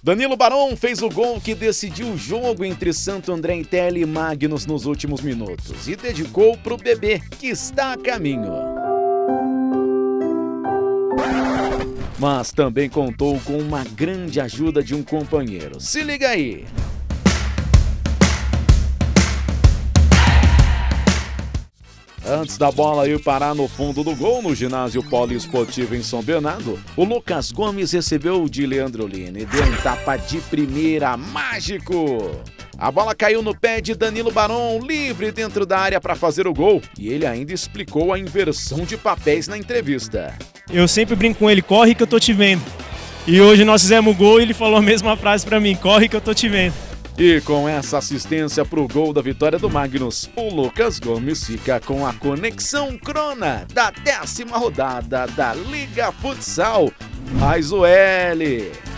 Danilo Barão fez o gol que decidiu o jogo entre Santo André Intelli e Magnus nos últimos minutos e dedicou para o bebê, que está a caminho. Mas também contou com uma grande ajuda de um companheiro. Se liga aí! Antes da bola ir parar no fundo do gol, no ginásio poliesportivo em São Bernardo, o Lucas Gomes recebeu o de Leandro Lina e deu um tapa de primeira mágico. A bola caiu no pé de Danilo Barão, livre dentro da área para fazer o gol. E ele ainda explicou a inversão de papéis na entrevista. Eu sempre brinco com ele, corre que eu tô te vendo. E hoje nós fizemos o gol e ele falou a mesma frase para mim, corre que eu tô te vendo. E com essa assistência para o gol da vitória do Magnus, o Lucas Gomes fica com a conexão crona da 10ª rodada da Liga Futsal. Mais o L.